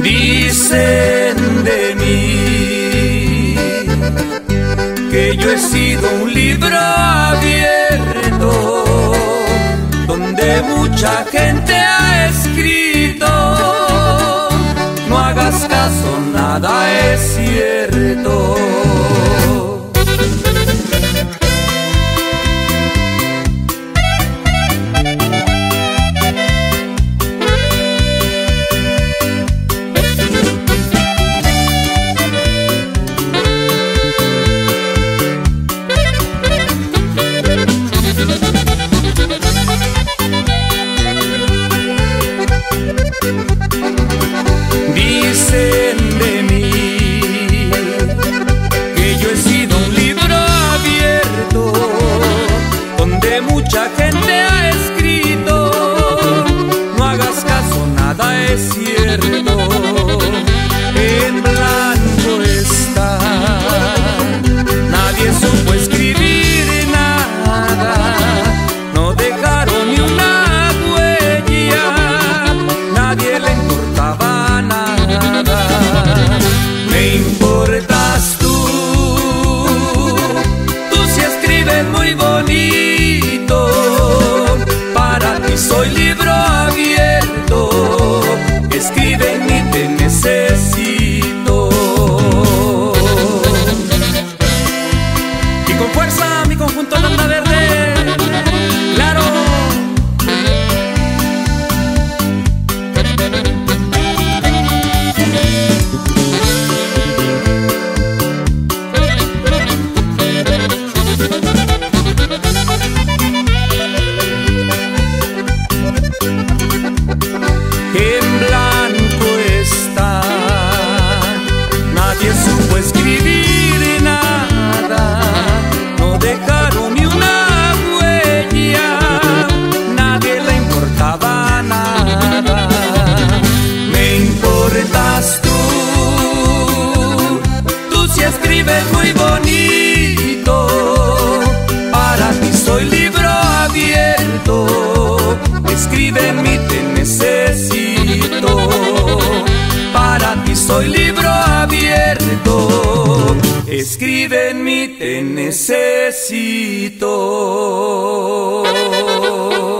Dicen de mí que yo he sido un libro abierto donde mucha gente ha escrito. No hagas caso, nada es cierto. Dicen de mí que yo he sido un libro abierto donde mucha gente ha escrito. No hagas caso, nada es cierto. En blanco está, nadie supo escribir nada, no dejaron ni una huella, nadie le importaba nada. Me importas tú sí escribes muy bonito, para ti soy libro abierto, escribe en mí, te necesito. Y con fuerza mi conjunto Landa Verde, claro. En blanco está, nadie supo escribir nada, no dejaron ni una huella, nadie le importaba nada. Me importas tú sí escribes muy bonito, para ti soy libro abierto, escribe en mí, te necesito. Para ti soy libro abierto, escribe en mí, te necesito.